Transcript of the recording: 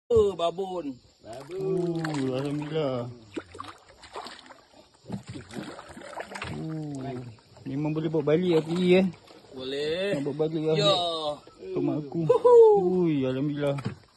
Babon. Alhamdulillah. Memang boleh bawa balik api Boleh. Nak bawa balik lah. Ya. Rumah aku. Alhamdulillah.